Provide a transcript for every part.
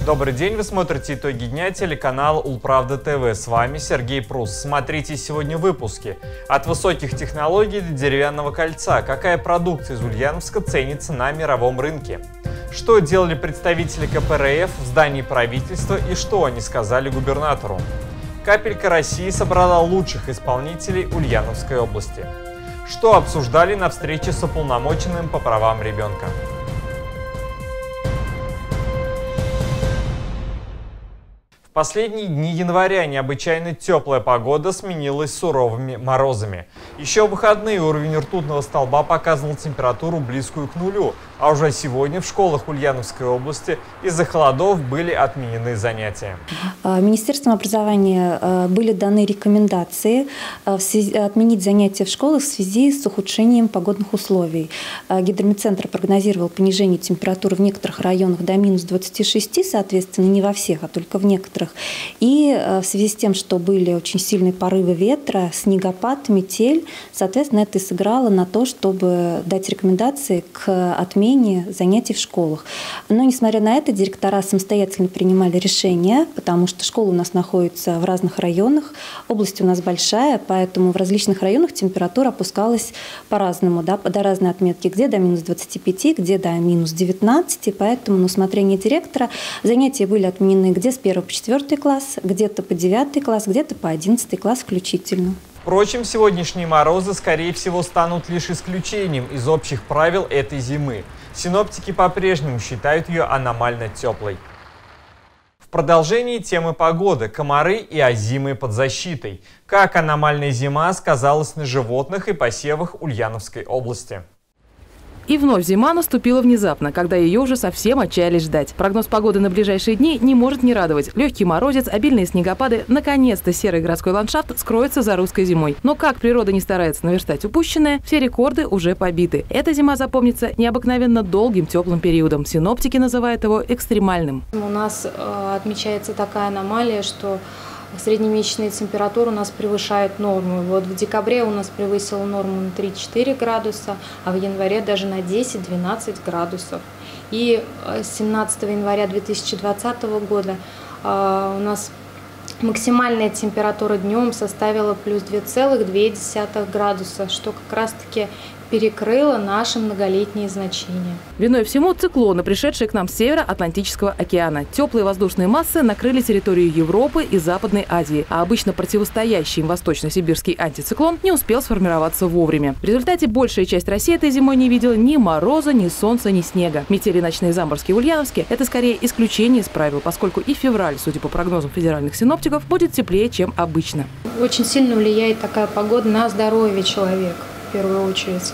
Добрый день, вы смотрите «Итоги дня», телеканал Улправда ТВ. С вами Сергей Прус. Смотрите сегодня в выпуске. От высоких технологий до деревянного кольца. Какая продукция из Ульяновска ценится на мировом рынке? Что делали представители КПРФ в здании правительства и что они сказали губернатору? Капелька России собрала лучших исполнителей Ульяновской области. Что обсуждали на встрече с уполномоченным по правам ребенка? В последние дни января необычайно теплая погода сменилась суровыми морозами. Еще в выходные уровень ртутного столба показывал температуру близкую к нулю, а уже сегодня в школах Ульяновской области из-за холодов были отменены занятия. Министерством образования были даны рекомендации отменить занятия в школах в связи с ухудшением погодных условий. Гидрометцентр прогнозировал понижение температуры в некоторых районах до минус 26, соответственно, не во всех, а только в некоторых. И в связи с тем, что были очень сильные порывы ветра, снегопад, метель, соответственно, это и сыграло на то, чтобы дать рекомендации к отмене занятий в школах. Но, несмотря на это, директора самостоятельно принимали решения, потому что школы у нас находятся в разных районах, область у нас большая, поэтому в различных районах температура опускалась по-разному, до разной отметки, где до минус 25, где до минус 19, поэтому на усмотрение директора занятия были отменены где с 1 по 4 класс, где-то по 9 класс, где-то по 11 класс включительно. Впрочем, сегодняшние морозы, скорее всего, станут лишь исключением из общих правил этой зимы. Синоптики по-прежнему считают ее аномально теплой. В продолжении темы погоды – комары и озимые под защитой. Как аномальная зима сказалась на животных и посевах Ульяновской области. И вновь зима наступила внезапно, когда ее уже совсем отчаялись ждать. Прогноз погоды на ближайшие дни не может не радовать. Легкий морозец, обильные снегопады, наконец-то серый городской ландшафт скроется за русской зимой. Но как природа не старается наверстать упущенное, все рекорды уже побиты. Эта зима запомнится необыкновенно долгим теплым периодом. Синоптики называют его экстремальным. У нас отмечается такая аномалия, что среднемесячные температуры у нас превышают норму. Вот в декабре у нас превысила норму на 3-4 градуса, а в январе даже на 10-12 градусов. И 17 января 2020 года у нас максимальная температура днем составила плюс 2,2 градуса, что как раз-таки перекрыло наши многолетние значения. Виной всему циклоны, пришедшие к нам с северо-Атлантического океана. Теплые воздушные массы накрыли территорию Европы и Западной Азии, а обычно противостоящий им восточно-сибирский антициклон не успел сформироваться вовремя. В результате большая часть России этой зимой не видела ни мороза, ни солнца, ни снега. Метели ночные заморозки в Ульяновске – это скорее исключение из правил, поскольку и февраль, судя по прогнозам федеральных синоптиков, будет теплее, чем обычно. Очень сильно влияет такая погода на здоровье человека. В первую очередь.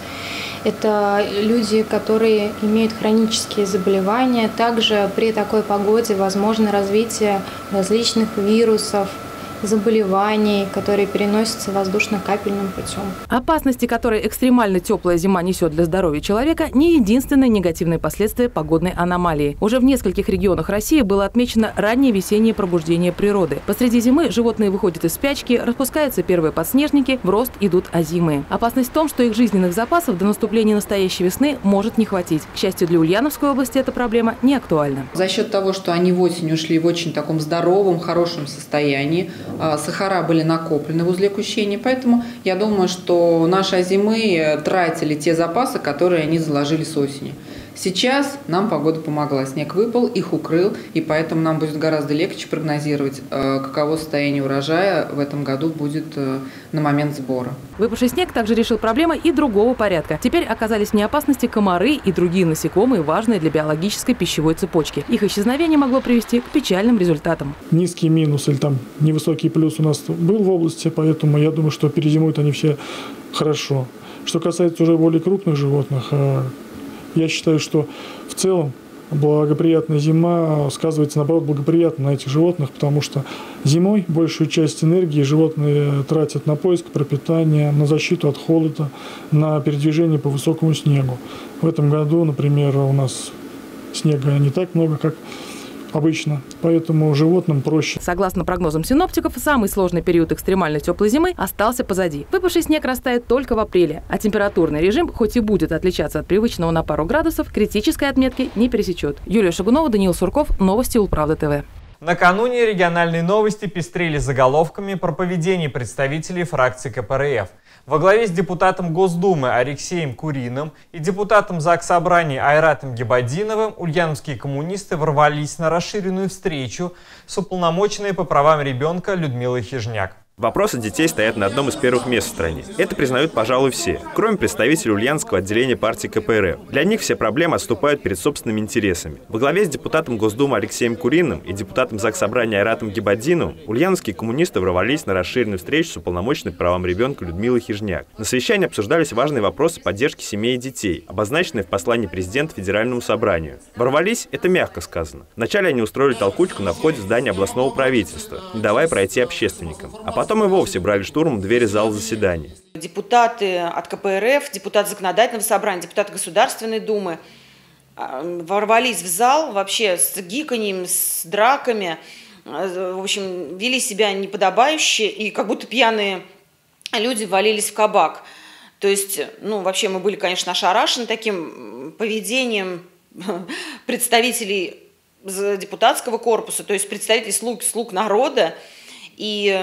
Это люди, которые имеют хронические заболевания. Также при такой погоде возможно развитие различных вирусов, заболеваний, которые переносятся воздушно-капельным путем. Опасности, которые экстремально теплая зима несет для здоровья человека, не единственное негативное последствие погодной аномалии. Уже в нескольких регионах России было отмечено раннее весеннее пробуждение природы. Посреди зимы животные выходят из спячки, распускаются первые подснежники, в рост идут озимые. Опасность в том, что их жизненных запасов до наступления настоящей весны может не хватить. К счастью, для Ульяновской области эта проблема не актуальна. За счет того, что они в осень ушли в очень таком здоровом, хорошем состоянии, сахара были накоплены в узле Кущения, поэтому я думаю, что наши озимые тратили те запасы, которые они заложили с осени. Сейчас нам погода помогла, снег выпал, их укрыл, и поэтому нам будет гораздо легче прогнозировать, каково состояние урожая в этом году будет на момент сбора. Выпавший снег также решил проблемы и другого порядка. Теперь оказались вне опасности комары и другие насекомые, важные для биологической пищевой цепочки. Их исчезновение могло привести к печальным результатам. Низкий минус или там невысокий плюс у нас был в области, поэтому я думаю, что перезимуют они все хорошо. Что касается уже более крупных животных, я считаю, что в целом благоприятная зима сказывается, наоборот, благоприятно на этих животных, потому что зимой большую часть энергии животные тратят на поиск пропитания, на защиту от холода, на передвижение по высокому снегу. В этом году, например, у нас снега не так много, как в обычно, поэтому животным проще. Согласно прогнозам синоптиков, самый сложный период экстремально теплой зимы остался позади. Выпавший снег растает только в апреле, а температурный режим, хоть и будет отличаться от привычного на пару градусов, критической отметки не пересечет. Юлия Шагунова, Даниил Сурков, новости Улправда ТВ. Накануне региональные новости пестрили заголовками про поведение представителей фракции КПРФ. Во главе с депутатом Госдумы Алексеем Куриным и депутатом Заксобрания Айратом Гибаддиновым ульяновские коммунисты ворвались на расширенную встречу с уполномоченной по правам ребенка Людмилой Хижняк. Вопросы детей стоят на одном из первых мест в стране. Это признают, пожалуй, все, кроме представителей ульяновского отделения партии КПРФ. Для них все проблемы отступают перед собственными интересами. Во главе с депутатом Госдумы Алексеем Куриным и депутатом Заксобрания Айратом Гибаддиновым ульяновские коммунисты ворвались на расширенную встречу с уполномоченной по правам ребенка Людмилой Хижняк. На совещании обсуждались важные вопросы поддержки семей и детей, обозначенные в послании президента Федеральному собранию. Ворвались – это мягко сказано. Вначале они устроили толкучку на входе в здание областного правительства, не давая пройти общественникам. А потом и вовсе брали штурмом двери зала заседаний. Депутаты от КПРФ, депутаты Законодательного собрания, депутаты Государственной Думы ворвались в зал вообще с гиканьем, с драками, в общем, вели себя неподобающе, и как будто пьяные люди валились в кабак. То есть, вообще мы были, конечно, ошарашены таким поведением представителей депутатского корпуса, то есть представителей слуг народа, и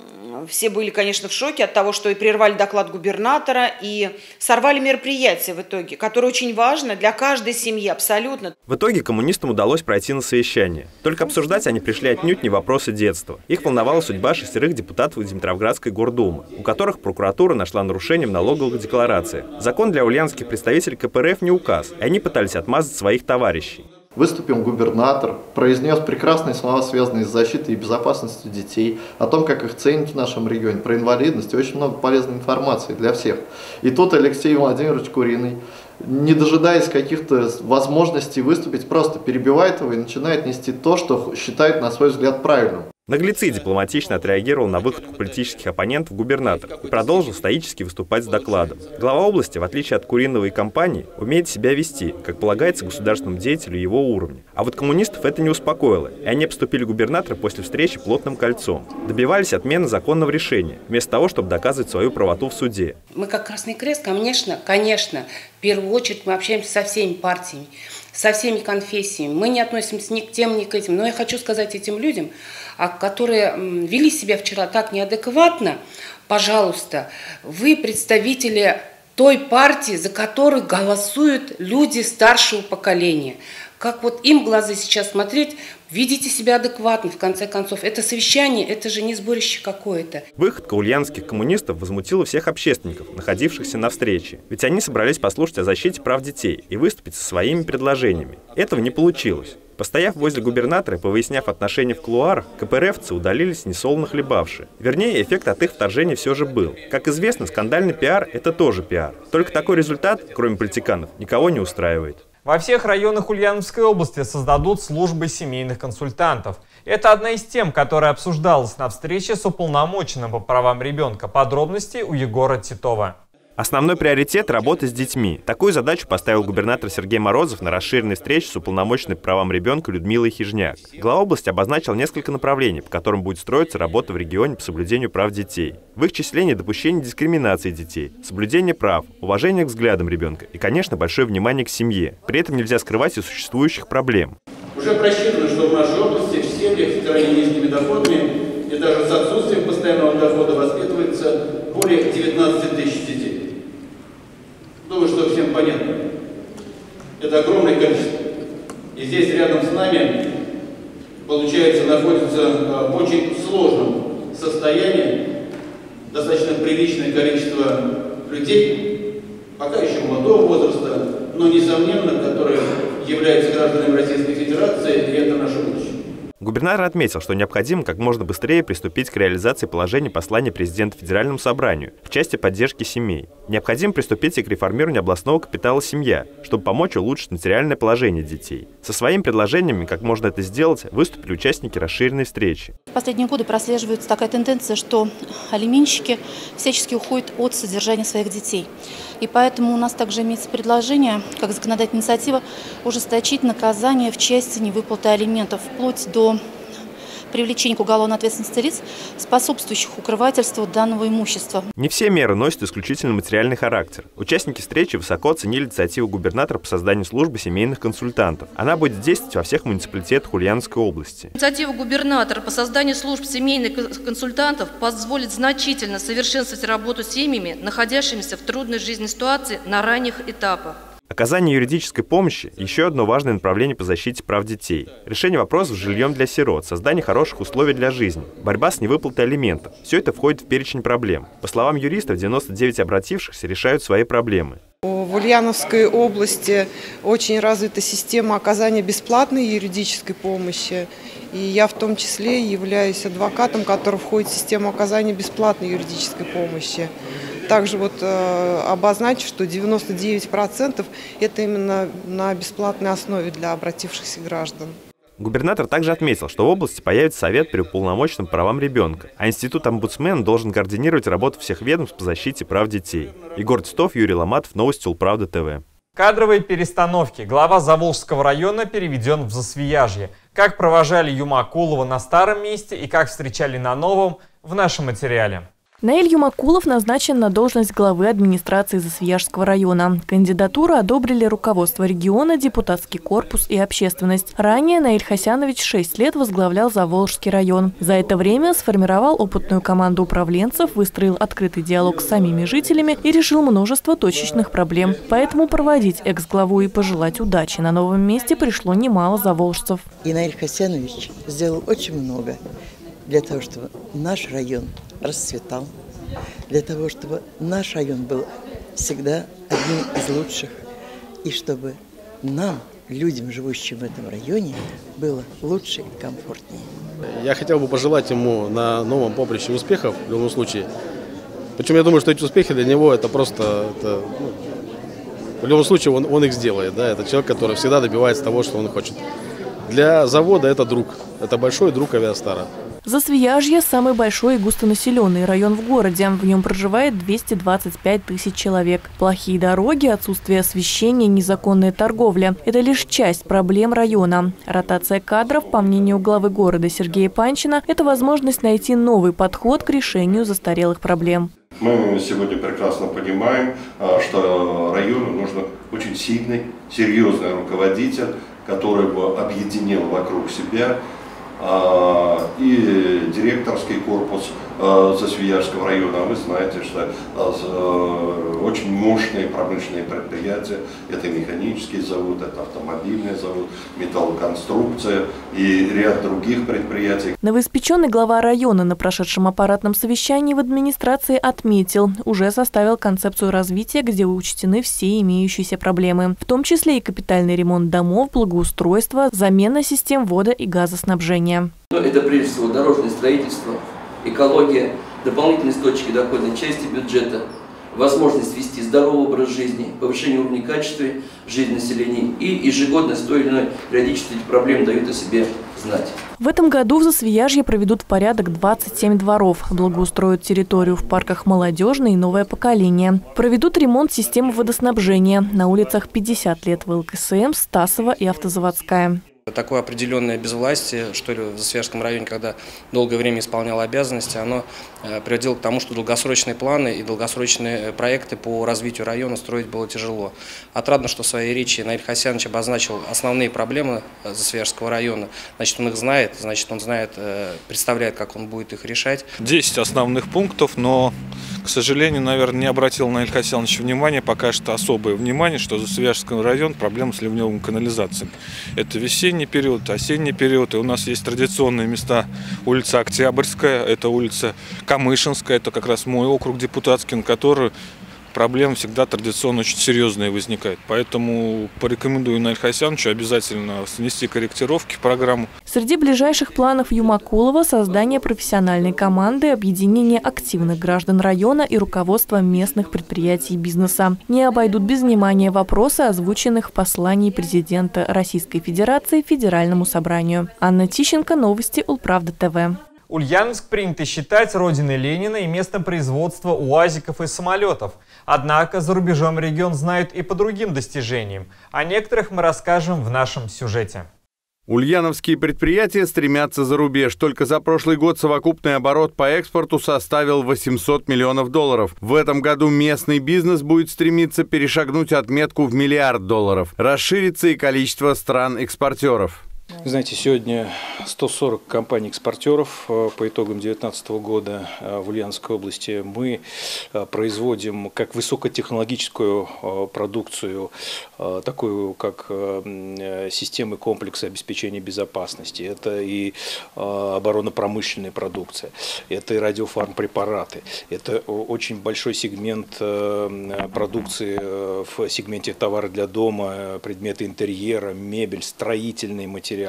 все были, конечно, в шоке от того, что и прервали доклад губернатора, и сорвали мероприятие в итоге, которое очень важно для каждой семьи, абсолютно. В итоге коммунистам удалось пройти на совещание. Только обсуждать они пришли отнюдь не вопросы детства. Их волновала судьба 6 депутатов Димитровградской гордумы, у которых прокуратура нашла нарушение в налоговых декларациях. Закон для ульяновских представителей КПРФ не указ, и они пытались отмазать своих товарищей. Выступил губернатор, произнес прекрасные слова, связанные с защитой и безопасностью детей, о том, как их ценят в нашем регионе, про инвалидность, и очень много полезной информации для всех. И тут Алексей Владимирович Куриный, не дожидаясь каких-то возможностей выступить, просто перебивает его и начинает нести то, что считает, на свой взгляд, правильным. Наглецы дипломатично отреагировал на выходку политических оппонентов губернатора и продолжил стоически выступать с докладом. Глава области, в отличие от Куриного и компании, умеет себя вести, как полагается государственному деятелю его уровня. А вот коммунистов это не успокоило, и они обступили губернатора после встречи плотным кольцом. Добивались отмены законного решения, вместо того, чтобы доказывать свою правоту в суде. Мы как Красный Крест, конечно, в первую очередь мы общаемся со всеми партиями, со всеми конфессиями. Мы не относимся ни к тем, ни к этим. Но я хочу сказать этим людям, которые вели себя вчера так неадекватно, пожалуйста, вы представители той партии, за которую голосуют люди старшего поколения. Как вот им в глаза сейчас смотреть, ведите себя адекватно, в конце концов. Это совещание, это же не сборище какое-то. Выходка ульяновских коммунистов возмутила всех общественников, находившихся на встрече. Ведь они собрались послушать о защите прав детей и выступить со своими предложениями. Этого не получилось. Постояв возле губернатора и повыясняв отношения в кулуарах, КПРФцы удалились несолоно хлебавши. Вернее, эффект от их вторжения все же был. Как известно, скандальный пиар – это тоже пиар. Только такой результат, кроме политиканов, никого не устраивает. Во всех районах Ульяновской области создадут службы семейных консультантов. Это одна из тем, которая обсуждалась на встрече с уполномоченным по правам ребенка. Подробности у Егора Титова. Основной приоритет – работа с детьми. Такую задачу поставил губернатор Сергей Морозов на расширенной встрече с уполномоченной по правам ребенка Людмилой Хижняк. Глава области обозначил несколько направлений, по которым будет строиться работа в регионе по соблюдению прав детей. В их числе недопущение дискриминации детей, соблюдение прав, уважение к взглядам ребенка и, конечно, большое внимание к семье. При этом нельзя скрывать и существующих проблем. Уже просчитано, что в нашей области в семьях с крайне низкими доходами и даже с отсутствием постоянного дохода воспитывается более 19 тысяч детей. Думаю, что всем понятно. Это огромное количество. И здесь рядом с нами, получается, находится в очень сложном состоянии достаточно приличное количество людей, пока еще молодого возраста, но, несомненно, которые являются гражданами Российской Федерации, и это наше будущее. Губернатор отметил, что необходимо как можно быстрее приступить к реализации положений послания президента Федеральному собранию в части поддержки семей. Необходимо приступить и к реформированию областного капитала «Семья», чтобы помочь улучшить материальное положение детей. Со своими предложениями, как можно это сделать, выступили участники расширенной встречи. В последние годы прослеживается такая тенденция, что алименщики всячески уходят от содержания своих детей. И поэтому у нас также имеется предложение, как законодательная инициатива, ужесточить наказание в части невыплаты алиментов, вплоть до привлечения к уголовной ответственности лиц, способствующих укрывательству данного имущества. Не все меры носят исключительно материальный характер. Участники встречи высоко оценили инициативу губернатора по созданию службы семейных консультантов. Она будет действовать во всех муниципалитетах Ульяновской области. Инициатива губернатора по созданию служб семейных консультантов позволит значительно совершенствовать работу с семьями, находящимися в трудной жизненной ситуации на ранних этапах. Оказание юридической помощи – еще одно важное направление по защите прав детей. Решение вопросов с жильем для сирот, создание хороших условий для жизни, борьба с невыплатой алиментов – все это входит в перечень проблем. По словам юристов, 99 обратившихся решают свои проблемы. В Ульяновской области очень развита система оказания бесплатной юридической помощи. И я в том числе являюсь адвокатом, который входит в систему оказания бесплатной юридической помощи. Также обозначу, что 99% это именно на бесплатной основе для обратившихся граждан. Губернатор также отметил, что в области появится совет при уполномоченном по правам ребенка, а институт омбудсмена должен координировать работу всех ведомств по защите прав детей. Егор Титов, Юрий Ломатов, новости Улправда ТВ. Кадровые перестановки. Глава Заволжского района переведен в Засвияжье. Как провожали Юмакулова на старом месте и как встречали на новом, в нашем материале. Наиль Юмакулов назначен на должность главы администрации Засвияжского района. Кандидатуру одобрили руководство региона, депутатский корпус и общественность. Ранее Наиль Хасянович 6 лет возглавлял Заволжский район. За это время сформировал опытную команду управленцев, выстроил открытый диалог с самими жителями и решил множество точечных проблем. Поэтому проводить экс-главу и пожелать удачи на новом месте пришло немало заволжцев. И Наиль Хасянович сделал очень много для того, чтобы наш район расцветал, для того, чтобы наш район был всегда одним из лучших, и чтобы нам, людям, живущим в этом районе, было лучше и комфортнее. Я хотел бы пожелать ему на новом поприще успехов в любом случае. Причем я думаю, что эти успехи для него это просто... в любом случае он их сделает. Да? Это человек, который всегда добивается того, что он хочет. Для завода это друг. Это большой друг Авиастара. Засвияжье – самый большой и густонаселенный район в городе. В нем проживает 225 тысяч человек. Плохие дороги, отсутствие освещения, незаконная торговля – это лишь часть проблем района. Ротация кадров, по мнению главы города Сергея Панчина, это возможность найти новый подход к решению застарелых проблем. Мы сегодня прекрасно понимаем, что району нужен очень сильный, серьезный руководитель, который бы объединил вокруг себя и директорский корпус Засвияжского района. Вы знаете, что очень мощные промышленные предприятия. Это механический завод, это автомобильный завод, металлоконструкция и ряд других предприятий. Новоиспеченный глава района на прошедшем аппаратном совещании в администрации отметил, уже составил концепцию развития, где учтены все имеющиеся проблемы, в том числе и капитальный ремонт домов, благоустройство, замена систем водо- и газоснабжения. Но это прежде всего дорожное строительство, экология, дополнительные источники доходной части бюджета, возможность вести здоровый образ жизни, повышение уровня качества жизни населения и ежегодно с той или иной периодичностью эти проблемы дают о себе знать. В этом году в Засвияжье проведут в порядок 27 дворов, благоустроят территорию в парках «Молодежное» и «Новое поколение». Проведут ремонт системы водоснабжения. На улицах 50 лет в ЛКСМ, Стасова и Автозаводская. Такое определенное безвластие, что ли, в Засвияжском районе, когда долгое время исполняло обязанности, оно приводило к тому, что долгосрочные планы и долгосрочные проекты по развитию района строить было тяжело. Отрадно, что в своей речи Наиль Хасянович обозначил основные проблемы Засвияжского района. Значит, он их знает, представляет, как он будет их решать. 10 основных пунктов, но, к сожалению, наверное, не обратил Наиль Хасянович внимание, пока что особое внимание, что Засвияжский район проблема с ливневыми канализациями. Это весенний период, осенний период, и у нас есть традиционные места: улица Октябрьская, это улица Камышинская, это как раз мой округ депутатский, на который проблемы всегда традиционно очень серьезные возникают. Поэтому порекомендую Наилю Хасяновичу обязательно внести корректировки в программу. Среди ближайших планов Юмакулова – создание профессиональной команды, объединение активных граждан района и руководство местных предприятий и бизнеса. Не обойдут без внимания вопросы, озвученных в послании президента Российской Федерации Федеральному собранию. Анна Тищенко, новости Улправда ТВ. Ульяновск принято считать родиной Ленина и местом производства уазиков и самолетов. Однако за рубежом регион знают и по другим достижениям. О некоторых мы расскажем в нашем сюжете. Ульяновские предприятия стремятся за рубеж. Только за прошлый год совокупный оборот по экспорту составил $800 миллионов. В этом году местный бизнес будет стремиться перешагнуть отметку в $1 миллиард. Расширится и количество стран-экспортеров. Знаете, сегодня 140 компаний-экспортеров по итогам 2019 года в Ульяновской области. Мы производим как высокотехнологическую продукцию, такую как системы комплекса обеспечения безопасности. Это и оборонно-промышленная продукция, это и радиофармпрепараты. Это очень большой сегмент продукции в сегменте товары для дома, предметы интерьера, мебель, строительные материалы.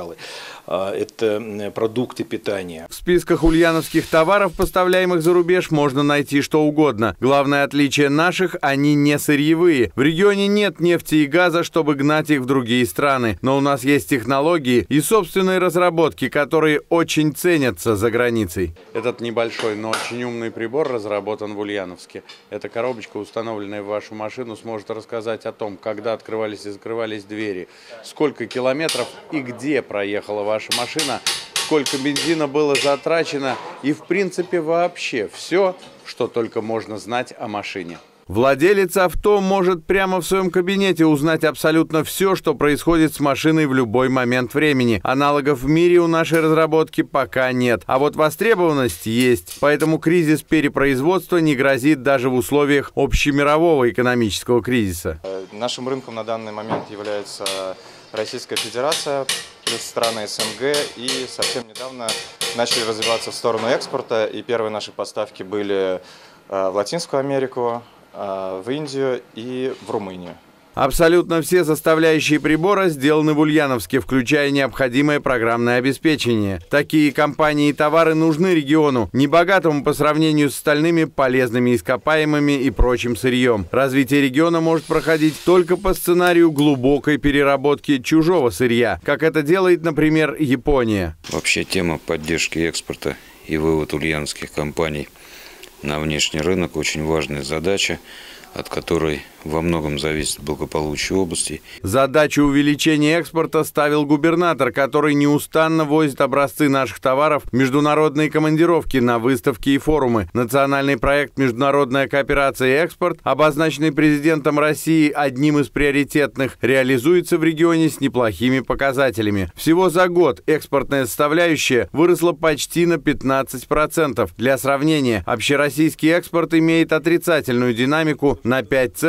Это продукты питания. В списках ульяновских товаров, поставляемых за рубеж, можно найти что угодно. Главное отличие наших – они не сырьевые. В регионе нет нефти и газа, чтобы гнать их в другие страны. Но у нас есть технологии и собственные разработки, которые очень ценятся за границей. Этот небольшой, но очень умный прибор разработан в Ульяновске. Эта коробочка, установленная в вашу машину, сможет рассказать о том, когда открывались и закрывались двери, сколько километров и где проехала ваша машина, сколько бензина было затрачено и, в принципе, вообще все, что только можно знать о машине. Владелец авто может прямо в своем кабинете узнать абсолютно все, что происходит с машиной в любой момент времени. Аналогов в мире у нашей разработки пока нет. А вот востребованность есть. Поэтому кризис перепроизводства не грозит даже в условиях общемирового экономического кризиса. Нашим рынком на данный момент является Российская Федерация, плюс страны СНГ, и совсем недавно начали развиваться в сторону экспорта, и первые наши поставки были в Латинскую Америку, в Индию и в Румынию. Абсолютно все составляющие прибора сделаны в Ульяновске, включая необходимое программное обеспечение. Такие компании и товары нужны региону, небогатому по сравнению с остальными полезными ископаемыми и прочим сырьем. Развитие региона может проходить только по сценарию глубокой переработки чужого сырья, как это делает, например, Япония. Вообще тема поддержки экспорта и вывод ульяновских компаний на внешний рынок очень важная задача, от которой во многом зависит благополучие области. Задачу увеличения экспорта ставил губернатор, который неустанно возит образцы наших товаров в международные командировки на выставки и форумы. Национальный проект «Международная кооперация и экспорт», обозначенный президентом России одним из приоритетных, реализуется в регионе с неплохими показателями. Всего за год экспортная составляющая выросла почти на 15%. Для сравнения, общероссийский экспорт имеет отрицательную динамику на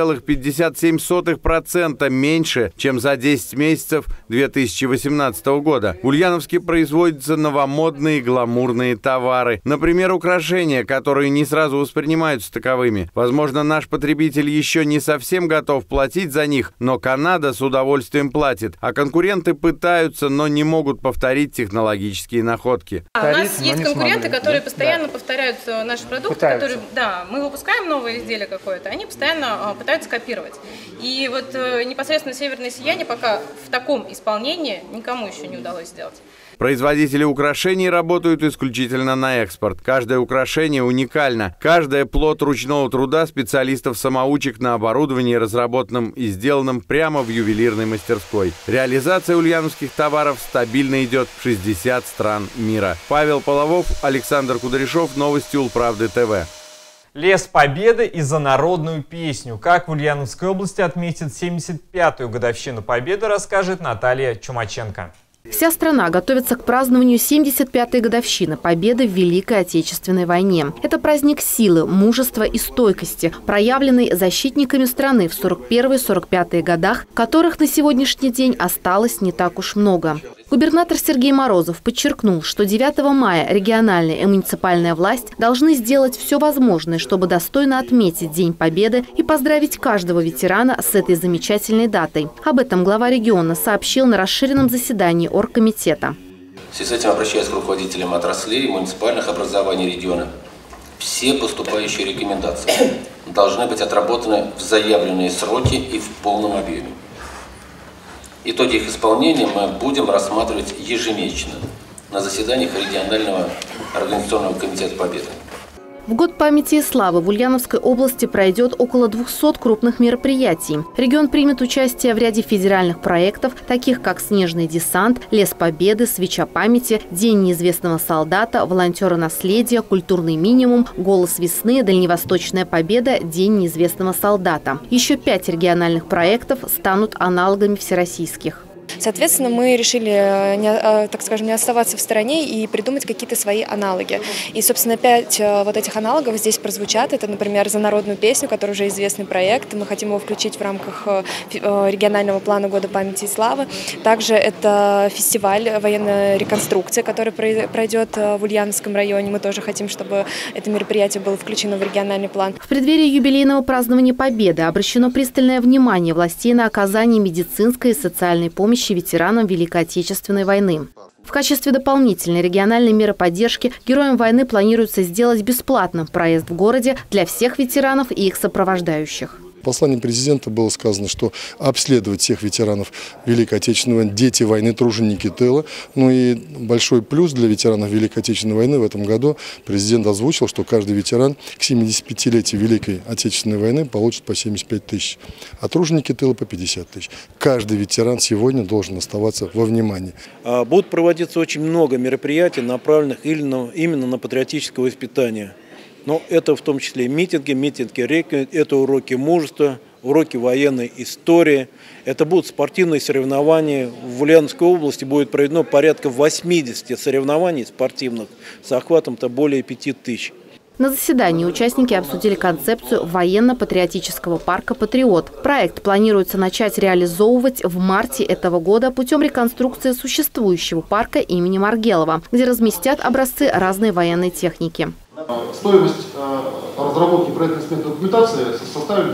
5,57% меньше, чем за 10 месяцев 2018 года. В Ульяновске производятся новомодные гламурные товары. Например, украшения, которые не сразу воспринимаются таковыми. Возможно, наш потребитель еще не совсем готов платить за них, но Канада с удовольствием платит, а конкуренты пытаются, но не могут повторить технологические находки. У нас есть конкуренты, которые постоянно повторяют наши продукты, которые, мы выпускаем новое изделие какое-то, они постоянно пытаются копировать. И вот непосредственно «Северное сияние» пока в таком исполнении никому еще не удалось сделать. Производители украшений работают исключительно на экспорт. Каждое украшение уникально. Каждое плод ручного труда специалистов-самоучек на оборудовании, разработанном и сделанном прямо в ювелирной мастерской. Реализация ульяновских товаров стабильно идет в 60 стран мира. Павел Половов, Александр Кудряшов, новости Улправды ТВ. Лес Победы и за народную песню. Как в Ульяновской области отметит 75-ю годовщину Победы, расскажет Наталья Чумаченко. Вся страна готовится к празднованию 75-й годовщины Победы в Великой Отечественной войне. Это праздник силы, мужества и стойкости, проявленный защитниками страны в 41-45 годах, которых на сегодняшний день осталось не так уж много. Губернатор Сергей Морозов подчеркнул, что 9 мая региональная и муниципальная власть должны сделать все возможное, чтобы достойно отметить День Победы и поздравить каждого ветерана с этой замечательной датой. Об этом глава региона сообщил на расширенном заседании оргкомитета. В связи с этим обращаюсь к руководителям отраслей и муниципальных образований региона. Все поступающие рекомендации должны быть отработаны в заявленные сроки и в полном объеме. Итоги их исполнения мы будем рассматривать ежемесячно на заседаниях регионального организационного комитета Победы. В год памяти и славы в Ульяновской области пройдет около 200 крупных мероприятий. Регион примет участие в ряде федеральных проектов, таких как «Снежный десант», «Лес Победы», «Свеча памяти», «День неизвестного солдата», «Волонтеры наследия», «Культурный минимум», «Голос весны», «Дальневосточная победа», «День неизвестного солдата». Еще 5 региональных проектов станут аналогами всероссийских. Соответственно, мы решили, так скажем, не оставаться в стороне и придумать какие-то свои аналоги. И, собственно, 5 вот этих аналогов здесь прозвучат. Это, например, за народную песню, которая уже известный проект. Мы хотим его включить в рамках регионального плана Года памяти и славы. Также это фестиваль военной реконструкции, который пройдет в Ульяновском районе. Мы тоже хотим, чтобы это мероприятие было включено в региональный план. В преддверии юбилейного празднования Победы обращено пристальное внимание властей на оказание медицинской и социальной помощи ветеранам Великой Отечественной войны. В качестве дополнительной региональной меры поддержки героям войны планируется сделать бесплатным проезд в городе для всех ветеранов и их сопровождающих. В послании президента было сказано, что обследовать всех ветеранов Великой Отечественной войны, дети войны, труженики тыла. Ну и большой плюс для ветеранов Великой Отечественной войны в этом году президент озвучил, что каждый ветеран к 75-летию Великой Отечественной войны получит по 75 тысяч, а труженики тыла по 50 тысяч. Каждый ветеран сегодня должен оставаться во внимании. Будут проводиться очень много мероприятий, направленных именно на патриотическое воспитание. Но это в том числе митинги, это уроки мужества, уроки военной истории. Это будут спортивные соревнования. В Ульяновской области будет проведено порядка 80 соревнований спортивных с охватом-то более 5000. На заседании участники обсудили концепцию военно-патриотического парка «Патриот». Проект планируется начать реализовывать в марте этого года путем реконструкции существующего парка имени Маргелова, где разместят образцы разной военной техники. Стоимость разработки проектно-сметной документации составит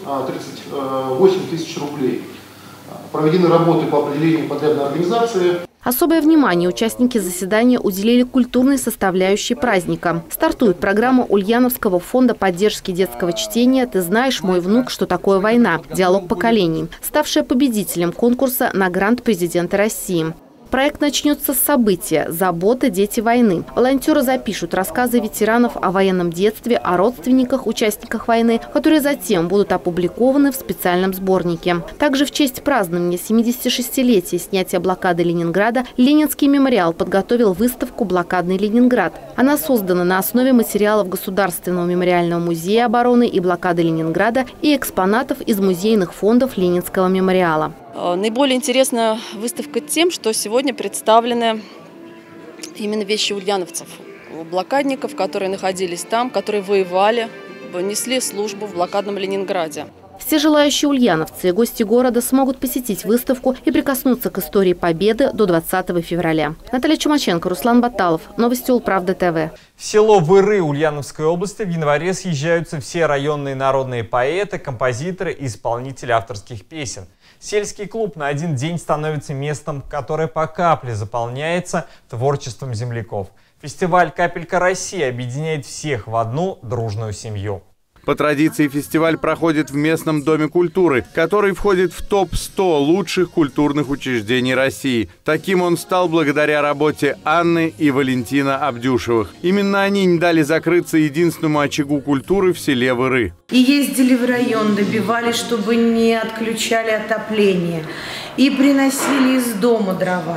938 тысяч рублей. Проведены работы по определению подрядной организации. Особое внимание участники заседания уделили культурной составляющей праздника. Стартует программа Ульяновского фонда поддержки детского чтения «Ты знаешь, мой внук, что такое война. Диалог поколений», ставшая победителем конкурса на грант президента России. Проект начнется с события «Забота. Дети войны». Волонтеры запишут рассказы ветеранов о военном детстве, о родственниках, участниках войны, которые затем будут опубликованы в специальном сборнике. Также в честь празднования 76-летия снятия блокады Ленинграда Ленинский мемориал подготовил выставку «Блокадный Ленинград». Она создана на основе материалов Государственного мемориального музея обороны и блокады Ленинграда и экспонатов из музейных фондов Ленинского мемориала. Наиболее интересна выставка тем, что сегодня представлены именно вещи ульяновцев, блокадников, которые находились там, которые воевали, несли службу в блокадном Ленинграде. Все желающие ульяновцы и гости города смогут посетить выставку и прикоснуться к истории Победы до 20 февраля. Наталья Чумаченко, Руслан Баталов. Новости Улправда ТВ. В село Выры Ульяновской области в январе съезжаются все районные народные поэты, композиторы и исполнители авторских песен. Сельский клуб на один день становится местом, которое по капле заполняется творчеством земляков. Фестиваль «Капелька России» объединяет всех в одну дружную семью. По традиции фестиваль проходит в местном Доме культуры, который входит в топ-100 лучших культурных учреждений России. Таким он стал благодаря работе Анны и Валентина Абдюшевых. Именно они не дали закрыться единственному очагу культуры в селе Выры. И ездили в район, добивались, чтобы не отключали отопление. И приносили из дома дрова.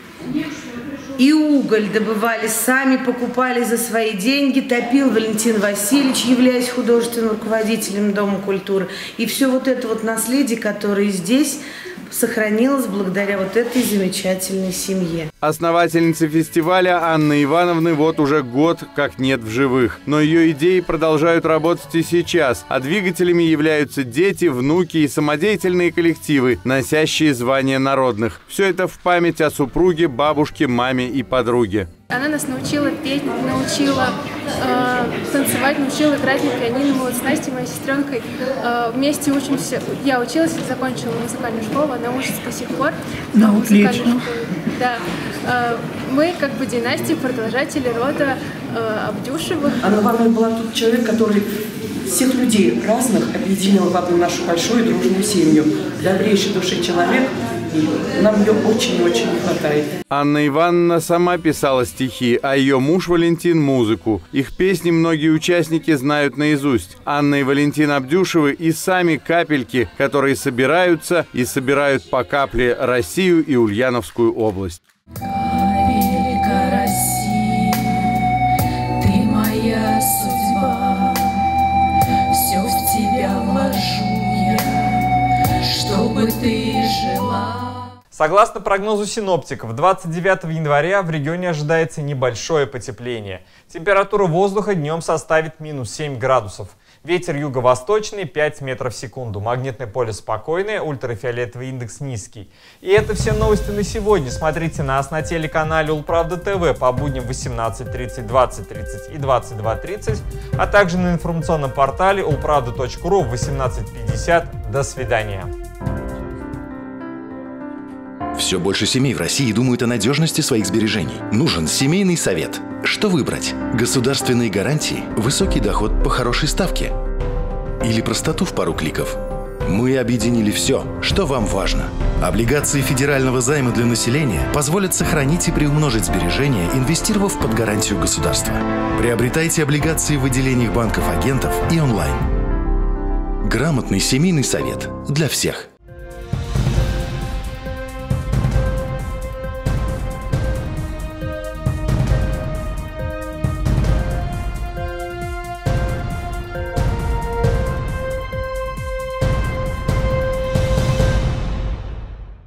И уголь добывали сами, покупали за свои деньги, топил Валентин Васильевич, являясь художественным руководителем Дома культуры. И все вот это вот наследие, которое здесь сохранилось благодаря вот этой замечательной семье. Основательницы фестиваля Анны Ивановны вот уже год как нет в живых. Но ее идеи продолжают работать и сейчас, а двигателями являются дети, внуки и самодеятельные коллективы, носящие звания народных. Все это в память о супруге, бабушке, маме и подруге. Она нас научила петь, научила танцевать, научила играть на пианино. Мы вот с Настей, моей сестренкой, вместе учимся. Я училась, закончила музыкальную школу, она учится до сих пор. Да, отлично. Да. Мы как бы династия, продолжатели рода Абдюшевых. Анна Ивановна была тот человек, который всех людей разных объединил в одну нашу большую дружную семью. Добрейший души человек, Нам ее очень-очень не хватает. Анна Ивановна сама писала стихи, а ее муж Валентин – музыку. Их песни многие участники знают наизусть. Анна и Валентин Абдюшевы и сами капельки, которые собираются и собирают по капле Россию и Ульяновскую область. Капелька России, ты моя судьба, все в тебя вложу я, чтобы ты жила. Согласно прогнозу синоптиков, 29 января в регионе ожидается небольшое потепление. Температура воздуха днем составит -7 градусов. Ветер юго-восточный 5 метров в секунду. Магнитное поле спокойное, ультрафиолетовый индекс низкий. И это все новости на сегодня. Смотрите нас на телеканале Улправда ТВ по будням 18:30, 20:30 и 22:30, а также на информационном портале ulpravda.ru в 18:50. До свидания. Все больше семей в России думают о надежности своих сбережений. Нужен семейный совет. Что выбрать? Государственные гарантии, высокий доход по хорошей ставке? Или простоту в пару кликов? Мы объединили все, что вам важно. Облигации федерального займа для населения позволят сохранить и приумножить сбережения, инвестировав под гарантию государства. Приобретайте облигации в отделениях банков-агентов и онлайн. Грамотный семейный совет для всех.